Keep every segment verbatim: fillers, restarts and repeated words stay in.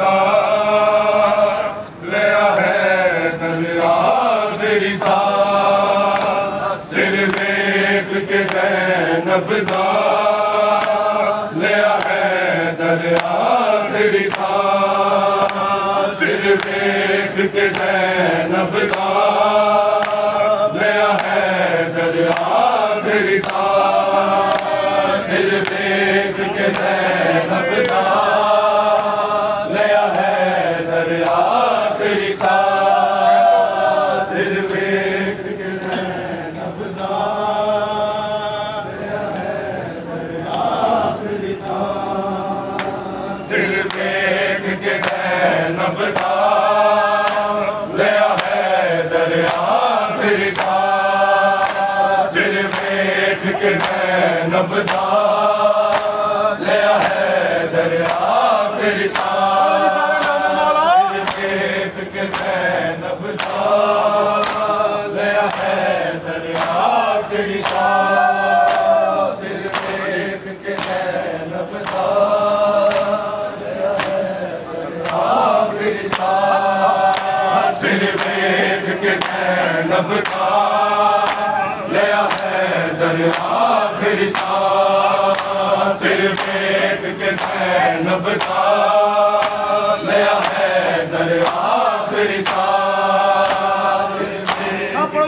बता लिया है दरिया तेरी सा सिर देख के ज़ैनब दा लिया है दरिया तेरी सा सिर देख के ज़ैनब दा लिया है दरिया तेरी सा सिर देख के ज़ैनब दा लिया है दरिया तेरी सा सिर देख के ज़ैनब दा लिया है दरिया तेरी सा सिर देख के ज़ैनब दा लिया है दरिया तेरी सा सिर देख के ज़ैनब दा लिया है दरिया तेरी सा सिर देख के ज़ैनब दा लिया है दरिया तेरी सा सिर देख के ज़ैनब दा लिया है दरिया तेरी सा सिर देख के ज़ैनब दा लिया है दरिया तेरी सा सिर देख के ज़ैनब दा लिया है दरिया तेरी सा सिर देख के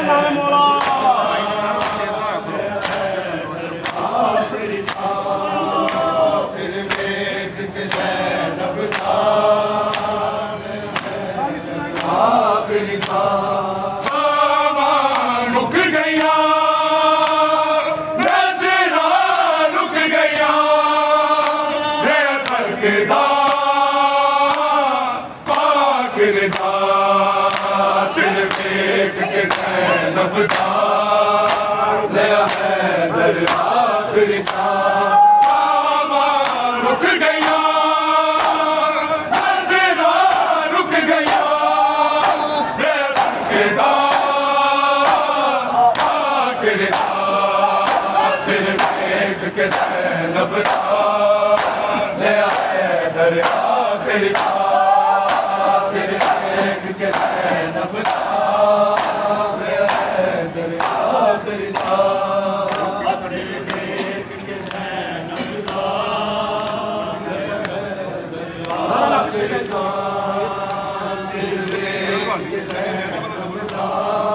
तेरी सा सिर देख के ज़ैनब दा तेरी सा रुक गया नज़रा रुक गया रे तकदा पाकिरदा सिर देख के ज़ैनब दा लिया है दरिया तेरी सा रुक गया नज़रा रुक गया रे तकदा सिर देख के ज़ैनब दा लिया है दरिया तेरी सा सिर देख के ज़ैनब दा लिया है दरिया तेरी सा सिर देख के ज़ैनब दा लिया है दरिया तेरी सा सिर देख के ज़ैनब दा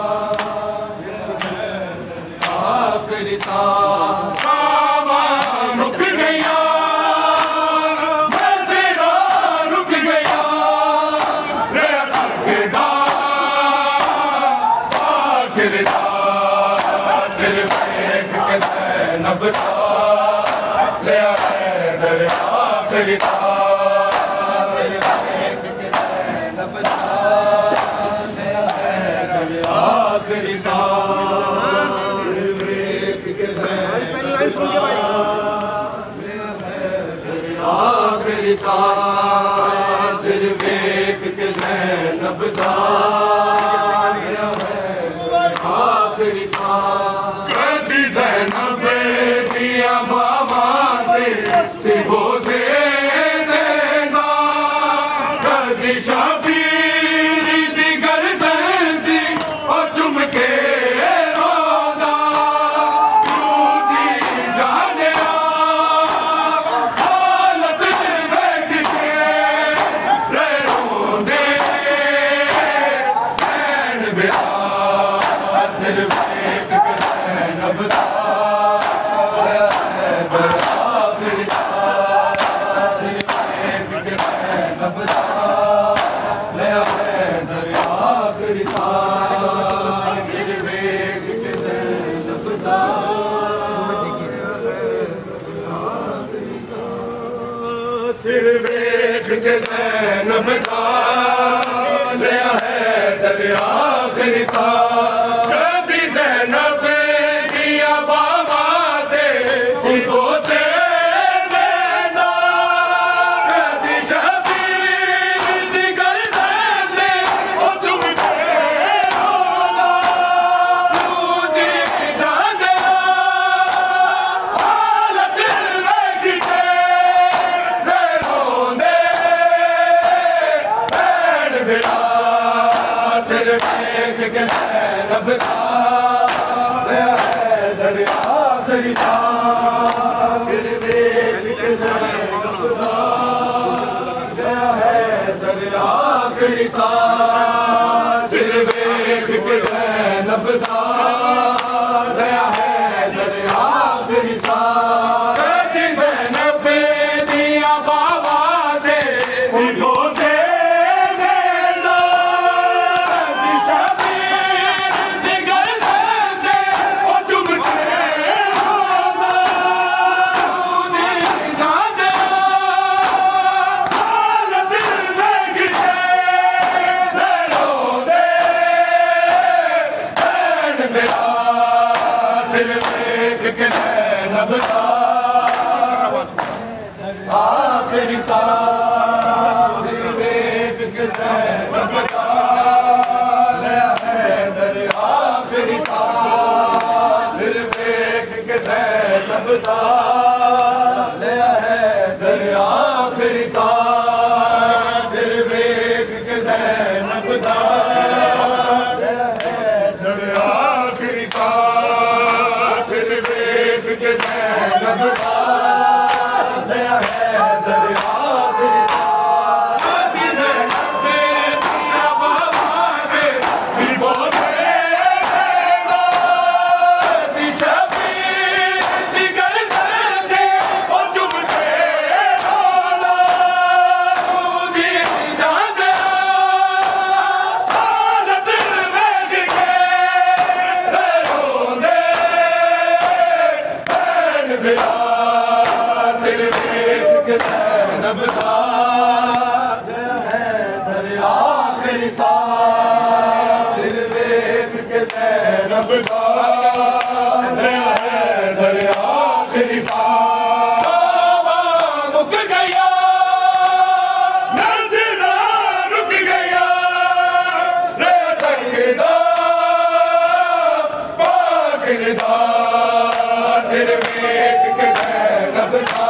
तेरी सा रुक गया नज़रा रुक गया रे तकदा पाकिरदा सिर देख के ज़ैनब दा लिया है दरिया तेरी सा सिर देख के ज़ैनब दा लिया है दरिया तेरी सा तेरी सा सिर देख के ज़ैनब दा लिया है तेरी सा कदी ज़ैनब दिया बाबा दे सिबो से देगा कदी शबीर दी गर्दन सी और चुम के सिर देख के ज़ैनब दा लिया है दरिया तेरी सा कदी ज़ैनब दिया बाबा दे सिबो से लेना कदी शबीर दी गर्दन से ओ चुम के रोना तू दी जाने हालत वेख के रे रोंदे दरिया सिर देख के ज़ैनब दा गया है दरिया आखिरी सांस सिर देख के ज़ैनब दा गया है दरिया आखिरी सांस सिर देख के ज़ैनब दा गया है दरिया आखिरी सांस आखिरी सांस देख के ज़ैनब दा गया है दरिया आखिरी सांस देख के ज़ैनब दा गया है दरिया आखिरी सांस देख के ज़ैनब दा गया है दरिया आखिरी सांस देख के ज़ैनब दा गया है दरिया आखिरी सांस ज़ैनब दा गया है दरिया आखिरी सांस सिर देख के ज़ैनब दा गया है दरिया आखिरी सांस मुक गया नज़रा रुक गया रे तकदा पाकदा सिर देख के ज़ैनब दा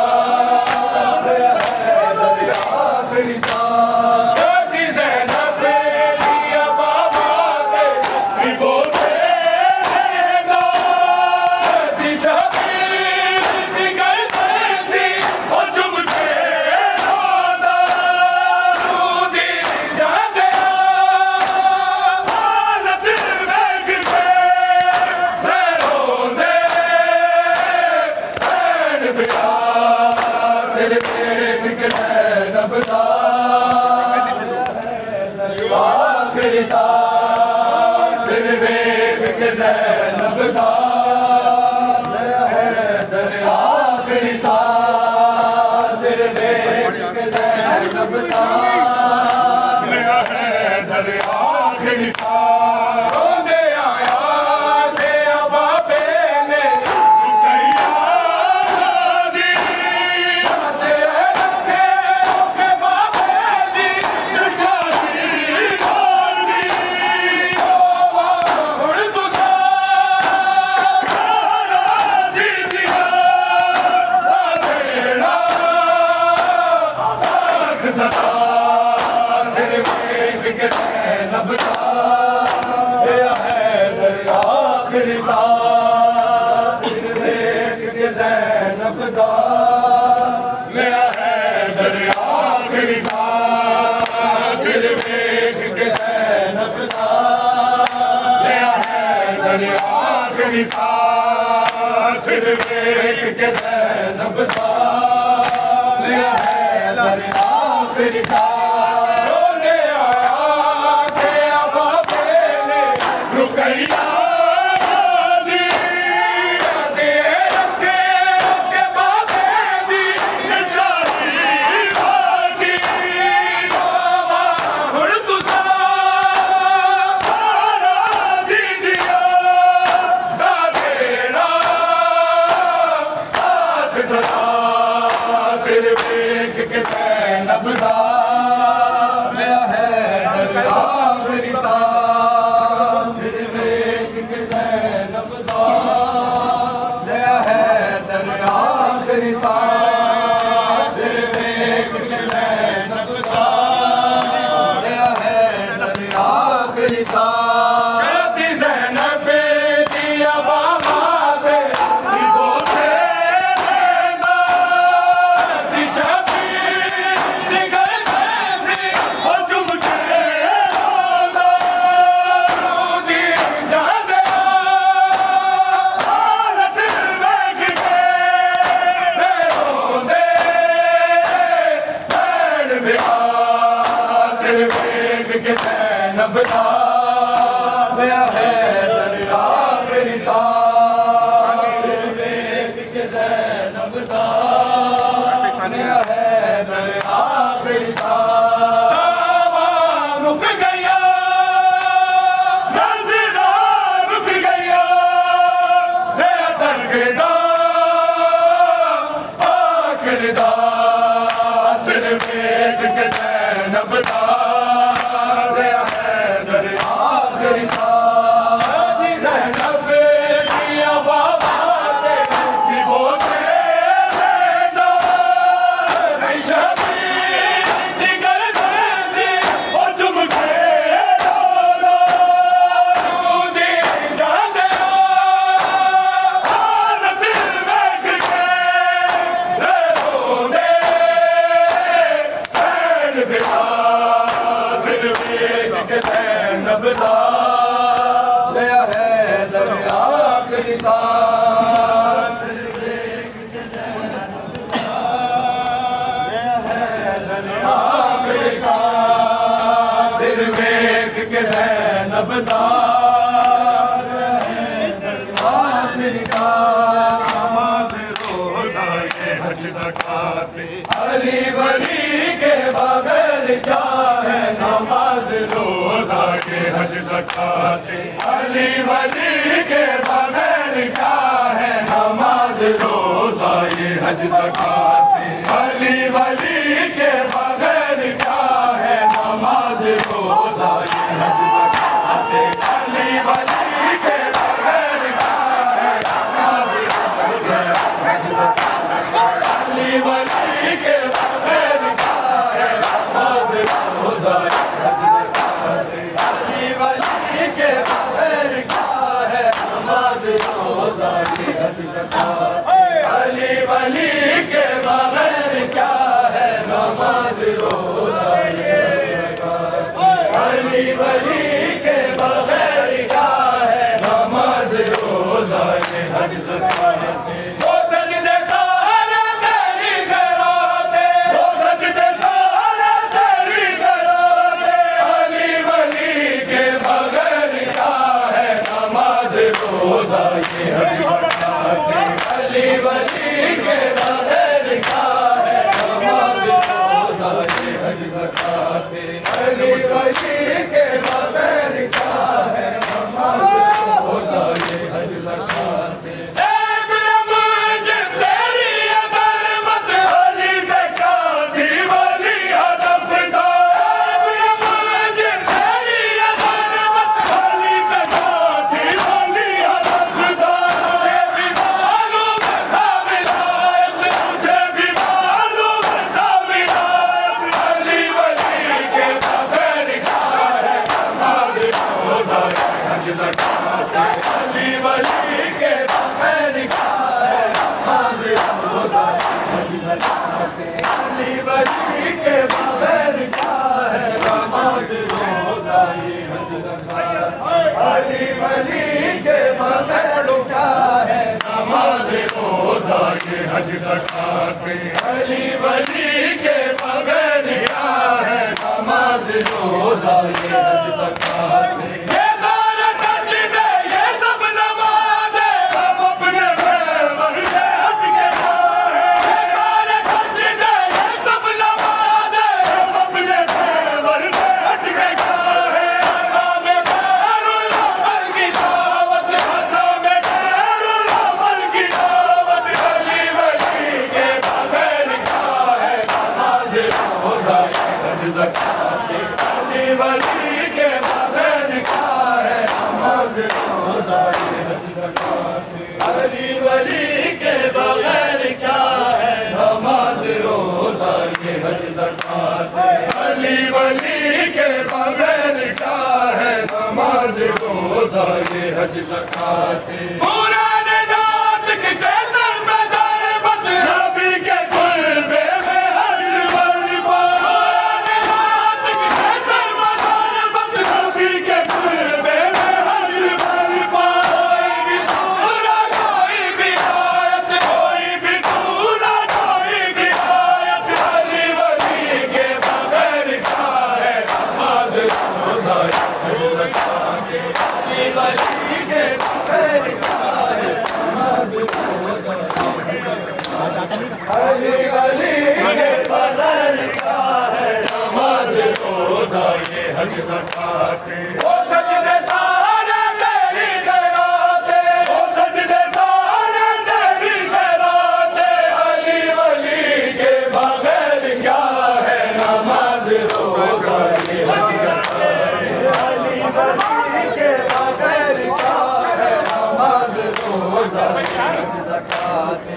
आखिरी सांस सिर देख के ज़ैनब दा गया है दरिया आखिरी सांस सिर देख के ज़ैनब दा गया है दरिया आखिरी सांस रोंदे आया थे अबाबे ने रुकैया दी आते रखे के बाबे दी निशानी ज़ैनब दा गया है दरिया आखिरी सांस देख के ज़ैनब दा गया है दरिया आखिरी सांस देख के ज़ैनब दा गया है दरिया आखिरी सांस देख के ज़ैनब दा गया है दरिया आखिरी सांस रुकैया दी आते रखे के बाबे दी निशानी बाकी बाबा हुण तुसा तारा दी दिया दा तेरा साथ सदा सिर देख के ज़ैनब दा गया है दरिया आखिरी सांस ज़ैनब दा गया है दरिया आखिरी सांस देख के ज़ैनब दा गया है वेख के ज़ैनब दा मैं हैदर आखिरी साल वेख के ज़ैनब दा मैं हैदर आखिरी साल सावा मुक गया नज़रा रुक गया हैदर के दा आखिरी दा सिर्फ वेख के ज़ैनब दा अली वली के बगैर क्या है नमाज रोजा के हज ज़कात अली वली के बगैर क्या है नमाज रोजा ये हज ज़कात अली वली के बगैर क्या है नमाज रोजा ये हज ज़कात अली वली के बगैर क्या है नमाज रोजा हज ज़कात अली वली के बगैर क्या है नमाज रोजा हज ज़कात अली वली के बगैर क्या है नमाज रोजा हज ज़कात अली वली के बगैर क्या है नमाज रोजा अली वली के बगैर क्या है नमाज रोजा हज ज़कात अली वली के बगैर क्या है नमाज रोजा ये हज ज़कात अली वली के बगैर क्या है नमाज रोजा ये हज ज़कात अली वली के बगैर क्या है नमाज रोजा हज ज़कात अली वली के बगैर क्या है नमाज रोजा ये हज ज़कात अली वली के बगैर क्या है नमाज रोजा ये हज ज़कात अली वली के बगैर क्या है नमाज रोजा ये हज ज़कात अली वली के बगैर क्या है नमाज रोजा ये हज ज़कात अली वली के बगैर क्या है नमाज रोजा ये हज ज़कात अली वली के बगैर क्या है नमाज रोजा ये हज ज़कात अली अली के बदन का है नमाज रोजा ये हज ज़कात ओ सजदे सारे तेरी खैराते ओ सजदे सारे तेरी खैराते अली वली के बगैर क्या है नमाज रोजा ये हज ज़कात अली वली के बगैर क्या है नमाज रोजा ये हज ज़कात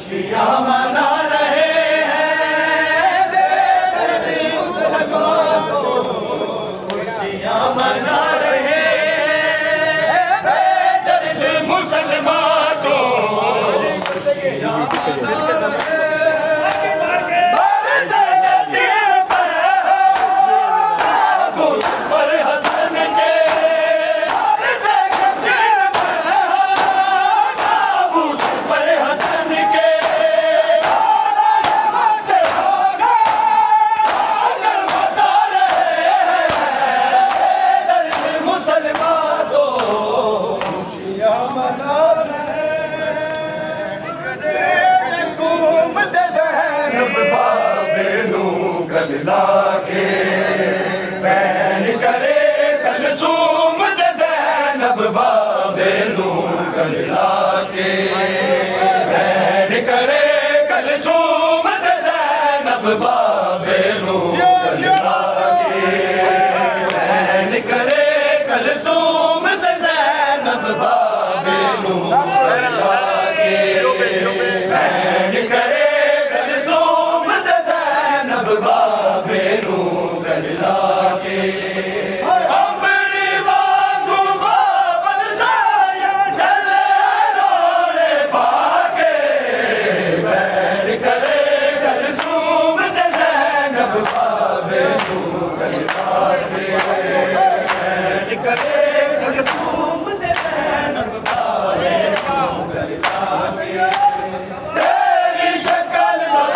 खुशियाँ मना रहे हैं बेदर्द मुसलमान तो खुशियाँ मना रहे हैं बेदर्द मुसलमान तो खुशियाँ मना रहे हैं। लाके बैन करे कलसूम ज़ैनब बाबे नू गल लाके बैन करे कलसूम ज़ैनब बाबे नू गल लाके बैन करे कलसूम ज़ैनब बाबे नू गल लाके बैन करे कलसूम ज़ैनब बाबे नू गल लाके अमरी वांगू बाबल साया चले रोड़े पाके बैन करे कलसूम ज़ैनब बाबे नू गल लाके बैन करे कलसूम ज़ैनब बाबे नू गल लाके तेरी शक्ल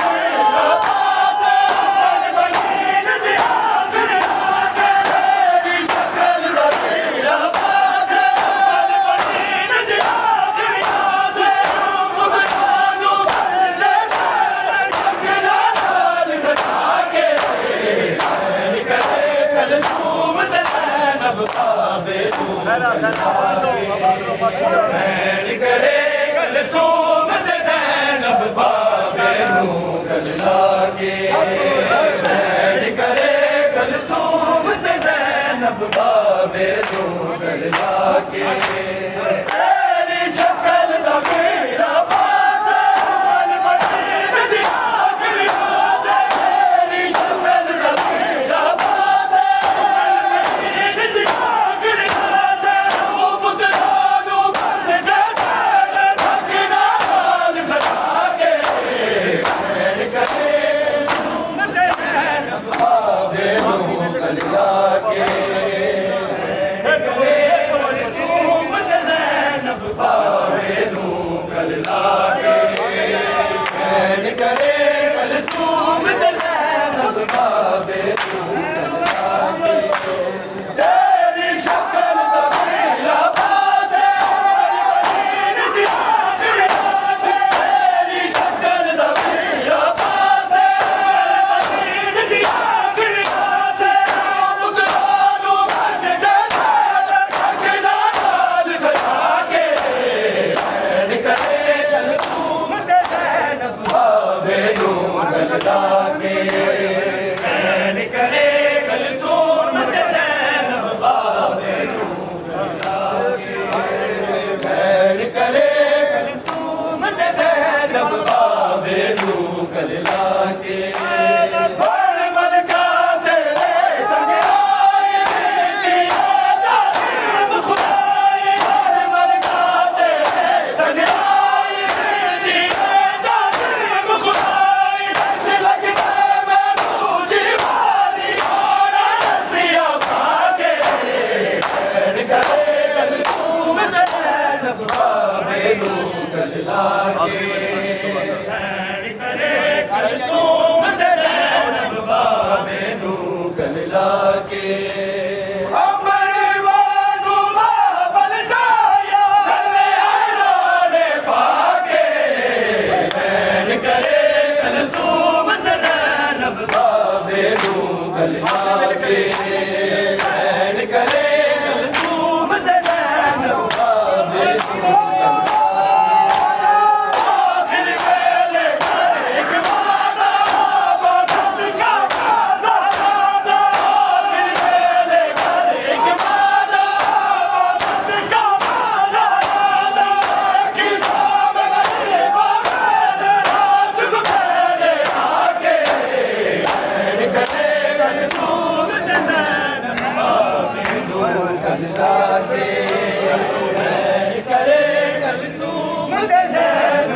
बैन करे कलसूम ज़ैनब बाबे नू गल लाके बैन करे कलसूम ज़ैनब बाबे नू गल लाके तेरी शक्ल दा मेरा पास बल बदीन दी आखिरी रात तेरी शक्ल दा मेरा पास बल बदीन दी आखिरी रात पुत्रानू बल दे ठगना हाल सजा के बैन करे ज़ैनब बाबे नू गल लाके बाबे नू गल लाके बैन करे कलसूम ज़ैनब बाबे नू गल लाके तेरी शक्ल दा मेरा पास बदीन दी आखिरी रात तेरी शक्ल दा मेरा पास बदीन दी आखिरी रात पुत्रानू बन दे ठगना हाल सजा के बैन करे कलसूम ज़ैनब बाबे नू गल लाके बैन करे कलसूम ज़ैनब बाबे नू गल लाके बैन करे कलसूम ज़ैनब बाबे नू गल लाके बड़ मलका तेरे संग आए दिया तारीफ खुदाई बड़ मलका तेरे संग आए दिया तारीफ खुदाई लगता मैनू जीवानी और रस्सियां पाके बैन करे कलसूम ज़ैनब बाबे नू गल लाके बैन करे कलसूम ज़ैनब बाबे नू गल लाके अमरी वांगू बाबल साया चले रोड़े पाके बैन करे कलसूम ज़ैनब बाबे नू गल लाके बैन करे कलसूम ज़ैनब बाबे नू गल आखिर वेले कर एक वादा बाबा सदका ज़ादा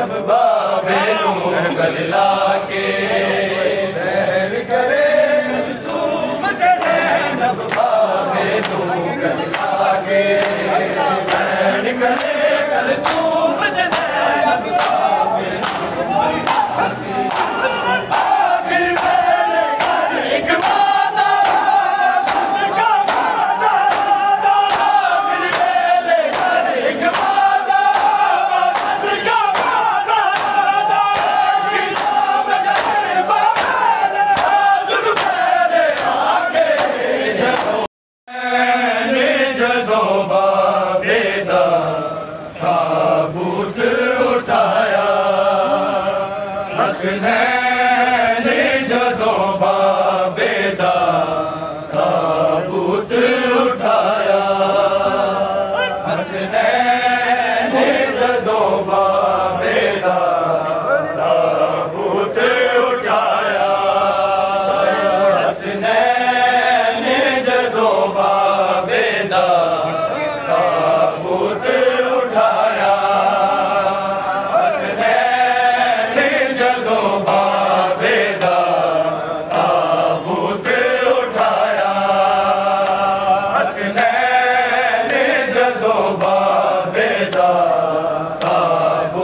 जैनब बाबे नू गला के बैर करे कलसूम के जैनब बाबे नू गला के बैर करे कलसूम के जैनब बाबे नू आखिर मेरे घर एक वादा का वादा आखिर मेरे घर एक वादा का वादा किताब करे बाबे दुख मेरे आगे जदों ने जदों बाबे दा ताबूत उठाया हसनैन ने जदों बाबे दा ताबूत उठाया हसनैन ने जदों बाबे दा ताबूत उठाया हसनैन ने जदों बाबे दा ताबूत उठाया हसनैन ने जदों बाबे दा ताबूत उठाया हसनैन ने जदों बाबे दा ताबूत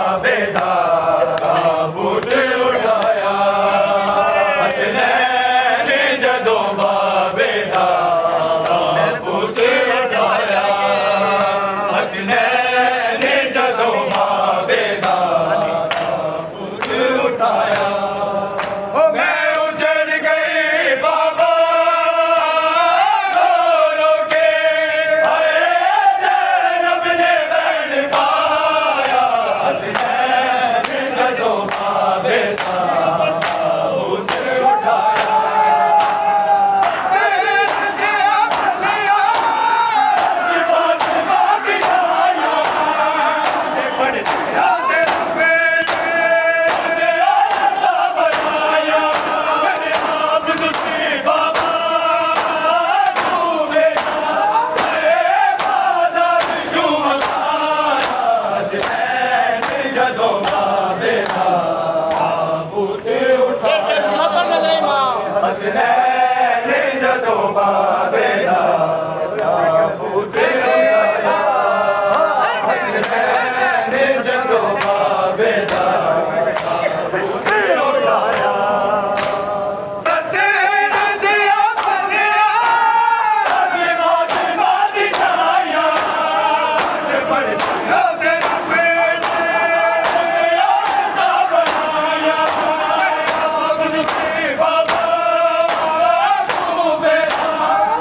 बाबेदा ताबूत उठाया हसनैन जदों बाबेदा ताबूत उठाया हसनैन जदों बाबेदा ताबूत उठाया ओ मैं उजड़ गई बाबा रो रो के हाय ज़ैनब ने बैठ पाया हसनैन जदों बाबेदा ताबूत उठाया फातिमा की छाया बड़े प्यारे बनाया मैंने आप तुझे बाबा तू मेरा बादल क्यों मकाया हसनैन जदों बाबेदा ताबूत उठाया हसनैन जदों बाबेदा ताबूत उठाया हसनैन जदों बाबेदा ताबूत उठाया ततेरे दिया बलिया फातिमा दी छाया बड़े प्यारे बेटे यादा बनाया आप तुझे बाबा तू मेरा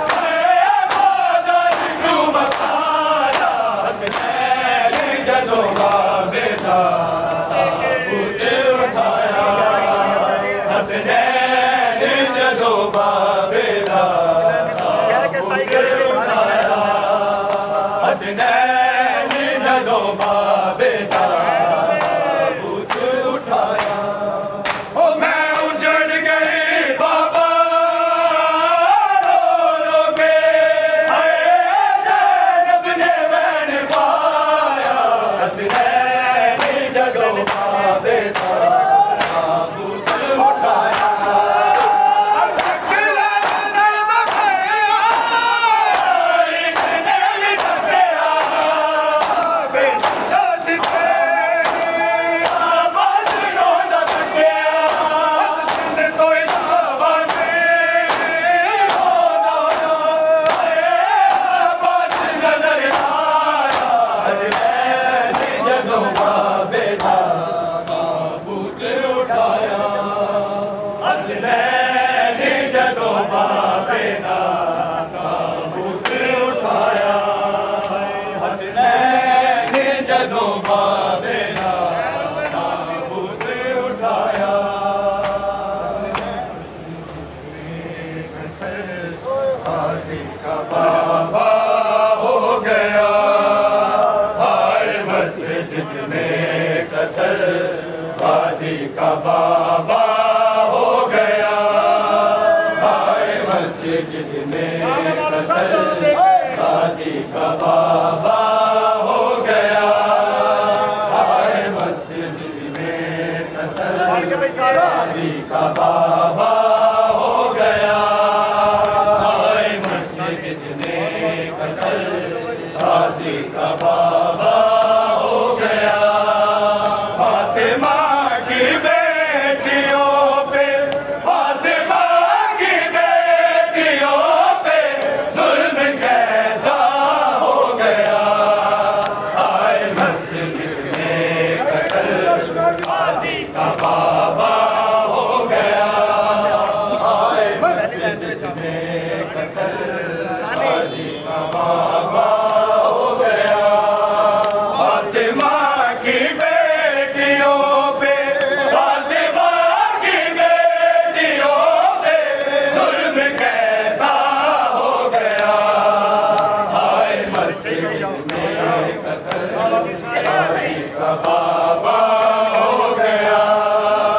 बादल क्यों मकाया हसनैन जदों बाबेदा ताबूत उठाया हसनैन जदों बाबेदा ताबूत उठाया हसनैन जदों बाबेदा ताबूत उठाया ओ मैं उजड़ गई बाबा रो रो के हाय ज़ैनब ने बैठ पाया हसनैन जदों बाबेदा ताबूत उठाया हसनैन जदों बाबेदा ताबूत उठाया हसनैन जदों बाबेदा ताबूत उठाया गाज़ी का बाबा हो गया हाय मस्जिद में कत्ल गाज़ी का बाबा हो गया हाय मस्जिद में कत्ल गाज़ी का बाबा हो गया हाय मस्जिद में कत्ल गाज़ी का बाबा हो गया हाय मस्जिद में कत्ल गाज़ी का बाबा हो गया फातिमा की बेटियों पे फातिमा की बेटियों पे जुल्म कैसा हो गया हाय मस्जिद में कत्ल गाज़ी का बाबा हो गया हाय मस्जिद में कत्ल गाज़ी का बाबा हो गया फातिमा की बेटियों पे फातिमा की बेटियों पे जुल्म कैसा हो गया हाय मस्जिद में कत्ल गाज़ी का बाबा हो गया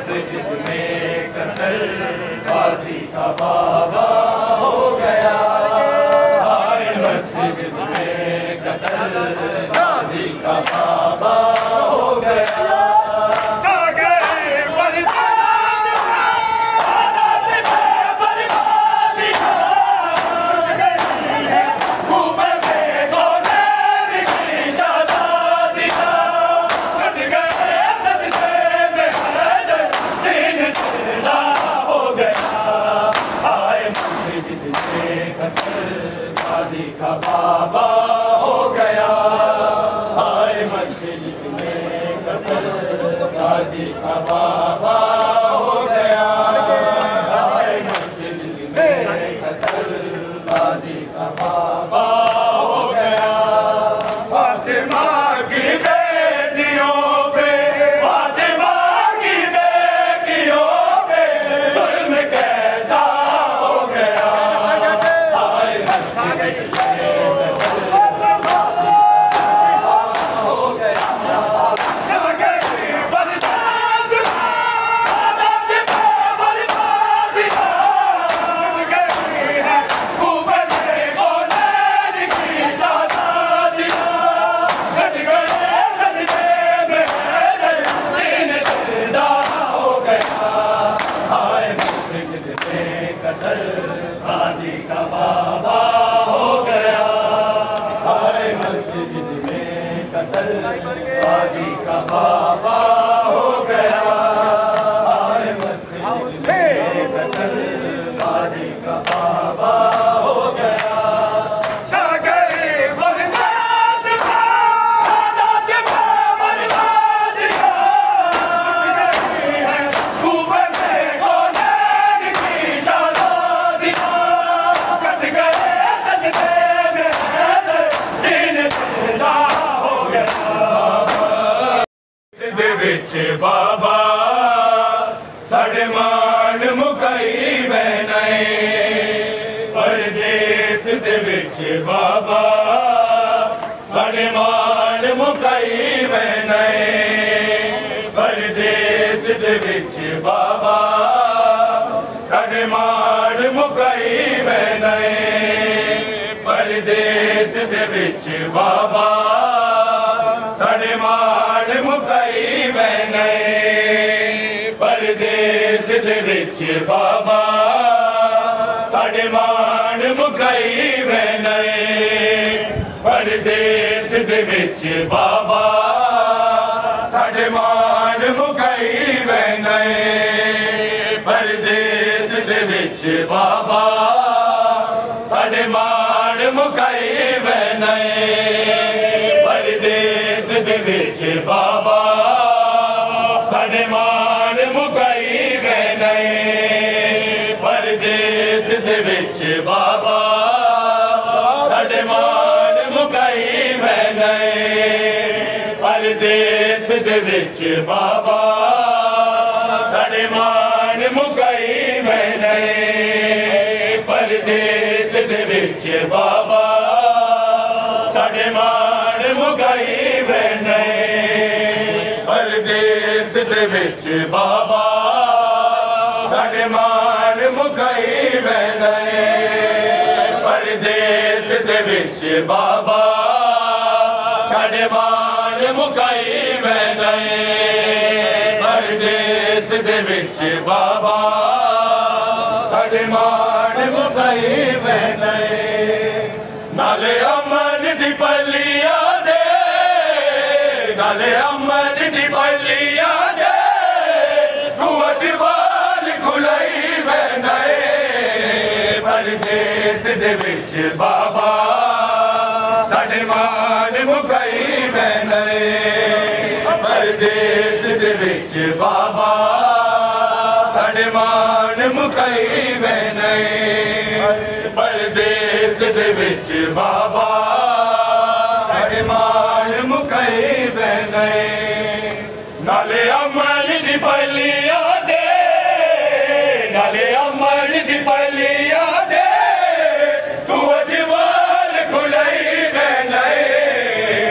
मस्जिद में कत्ल गाजी का बाबा हो गया। हाय मस्जिद में कत्ल गाजी का बाबा हो गया। गाजी का बाबा हो गया। हाय मस्जिद में कत्ल गाजी का बाबा हो गया। हाय मस्जिद में कत्ल गाजी का बाबा हो गया। फातिमा की बेटियों पे फातिमा की बेटियों पे जुल्म कैसा हो गया। गाजी का बाबा हो गया। हाय मस्जिद में कत्ल गाजी का बाबा हो गया। हाय मस्जिद में कत्ल गाजी का बाबा हो गया। विच बाबा साढ़े मान मुकाई बहनाए। परदेस दे विच बाबा साढ़े मान मुकाई बहनाए। परदेस दे विच बाबा साढ़े मान मुकाई बहनाए। परदेस दे विच बाबा साढ़े मान मुकाई बहनाए। परदेस दे विच बाबा साढ़े मान मुकाई बहनाए। परदेस दे विच बाबा साढ़े मान मुकाई बहनाए। परदेस दे विच बाबा साढ़े मान मुकाई बहनाए। परदेस दे विच बाबा साढ़े मान मुकाई बहनाए। परदेस दे विच बाबा साढ़े मान मुकाई बहनाए। परदेस दे विच बाबा साढ़े मान मुकाई बहनाए। परदेस दे विच बाबा साढ़े मान मुकाई बहनाए। परदेस दे विच बाबा साढ़े मान मुकाई बहनाए। परदेस दे विच बाबा साढ़े मान मुकाई बहनाए। परदेस दे विच बाबा साढ़े मान मुकाई बहनाए। नाले अमन दी पलिया दे नाले अमन दी पलिया दे तू अजवाल खुलाई बहनाए। परदेस दे विच बाबा साढ़े मान मुकाई बहनाए। परदेस दे विच बाबा साढ़े मान मुकाई बहनाए। परदेस दे विच बाबा साढ़े मान मुकाई बहनाए। नाले अमन दी पलिया दे नाले अमन दी पलिया दे तू अजवाल खुलाई बहनाए।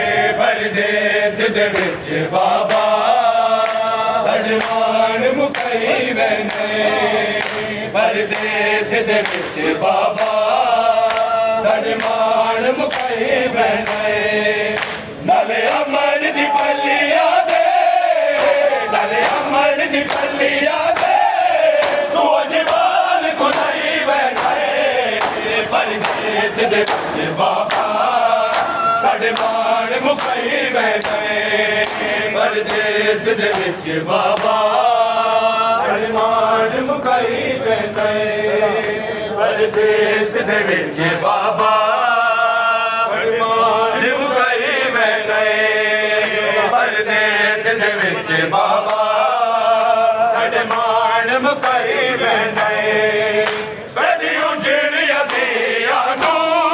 परदेस दे विच बाबा साढ़े मान मुकाई मैंने परदेस दे विच बाबा साडे मान मुकाई मैंने नाले अमन दी पलिया दे नाले अमन दी पलिया दे तू अजवाल खुदाई बैठे परदेस दे विच बाबा साडे मान मुकाई बैठे परदेस दे विच बाबा साडे मान मुकाई बैठे परदेस दे विच बाबा साडे मान मुकाई बैठे परदेस दे विच बाबा साडे मान मुकाई बैठे बड़ी उजड़िया दिया नू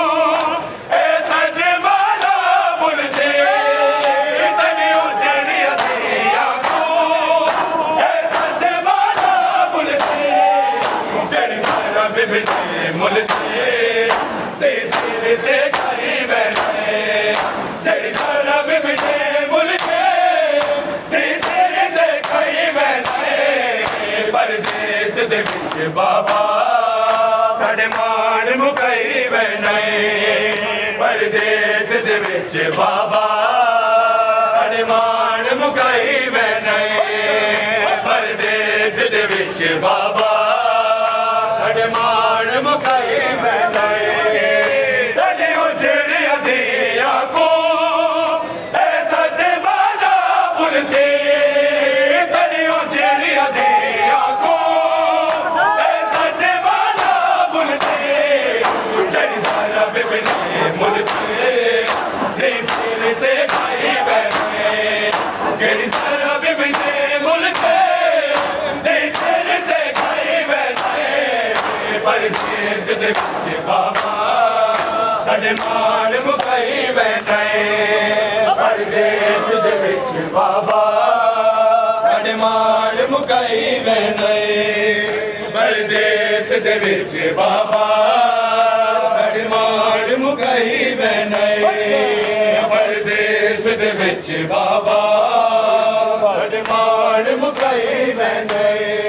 मुलते ते सिर ते खाई बैठे जड़ी सारा बिबटे मुलते ते सिर ते खाई बैठे परदेस दे विच बाबा साडे मान मुकाई बैठे परदेस दे विच बाबा साडे मान मुकाई बैठे परदेस दे विच बाबा साडे मान मुकाई बैठे तड़ी उजड़िया दिया को ऐसा दीवाना पुरसे तड़ी उजड़िया दिया को ऐसा दीवाना पुरसे जड़ी सारा बिबने मुलते दे सिर ते खाई बैठे जड़ी सारा बिबने मुलते दे सिर ते खाई बैठे परदेस दे विच बाबा साडे मान मुकाई बैठे परदेस दे विच बाबा साडे मान मुकाई बैठे परदेस दे विच बाबा साडे मान मुकाई बैठे परदेस दे विच बाबा साडे मान मुकाई बैठे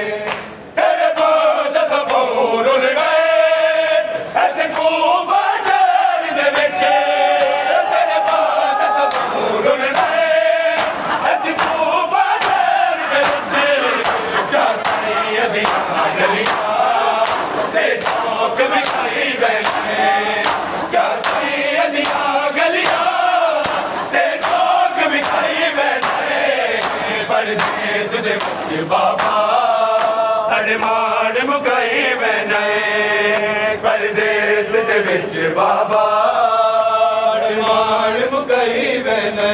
परदेस दे विच बाबा साडे मान मुकाई बैठे परदेस दे विच बाबा साडे मान मुकाई बैठे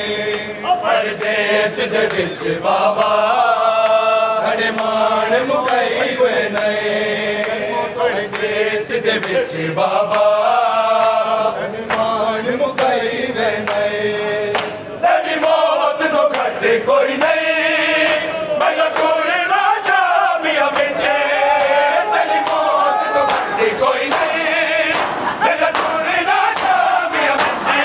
परदेस दे विच बाबा साडे मान मुकाई बैठे परदेस दे विच बाबा साडे मान मुकाई बैठे तेरी मौत तो घट कोई नहीं मैं टूरना शामिया बिचे तेरी मौत तो घट कोई नहीं मैं टूरना शामिया बिचे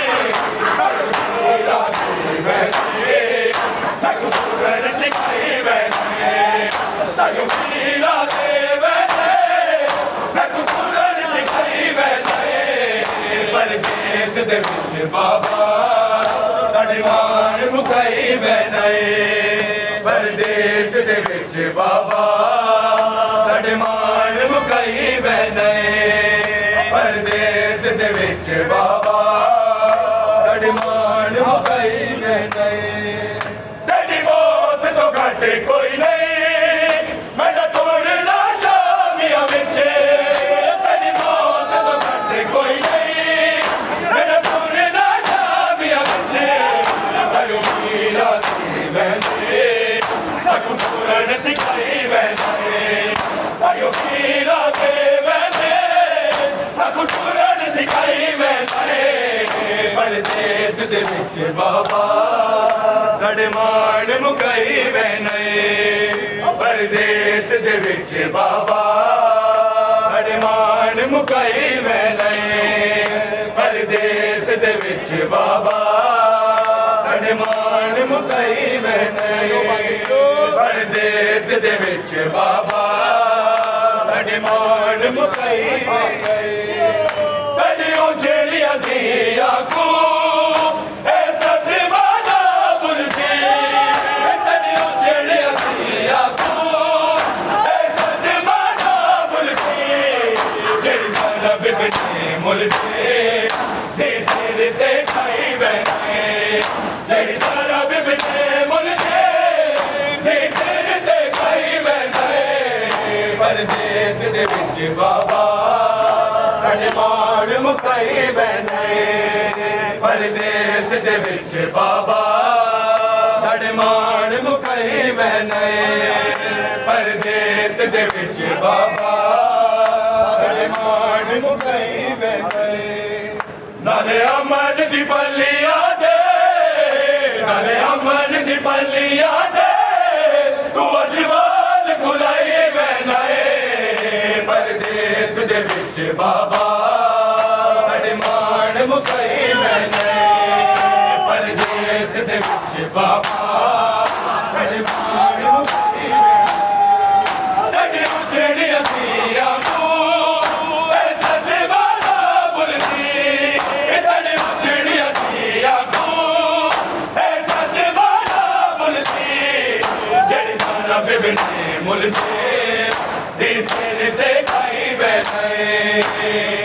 बैठे तक पूरन सिखाई बैठे तक पीरा से बैठे तक पूरन सिखाई बैठे परदेस दे विच बाबा साडे मान मुकाई बैठे परदेस दे विच बाबा साडे मान मुकाई बैठे परदेस दे विच बाबा साडे मान मुकाई बैठे तेरी मौत तो घट कोई नहीं मैं टूरना शामिया बिच तेरी मौत तो घट कोई नहीं मैं टूरना शामिया बिच मीरा बैठे सकू पूरन सिखाई बैठे तायो मीरा दे बैठे सकू पूरन सिखाई बैठे परदेस दे विच बाबा साडे मान मुकाई बैठे परदेस दे विच बाबा साडे मान मुकाई बैठे परदेस दे विच बाबा साडे मान मुकाई बैठे परदेस दे विच बाबा साडे मान मुकाई गए कदियों जेड़ियां दियां को ए सदमा दा बुलसी कदियों जेड़ियां दियां को ए सदमा दा बुलसी जेड़ी सारा बिबने मुलसी दे सिर ते खाई बैठे जेड़ी सारा बिबने मुलसी दे सिर ते खाई बैठे परदेस दे विच बाबा साडे मान मुकाई बैठे परदेस दे विच बाबा साडे मान मुकाई बैठे परदेस दे विच बाबा साडे मान मुकाई बैठे नाले अमन दी बलिया दे नाले अमन दी बलिया दे तू अजवाल खुलाई बैनाए परदेस दे विच बाबा साडे मान मुकाई बैनाए परदेस दे विच बाबा साडे मान मुकाई बैनाए जेड़ियां दियां को ए सदमा दा बुलसी जेड़ियां दियां को ए सदमा दा बुलसी जेड़ी सारा बिबने मुलसी दे सिर ते खाई बैठे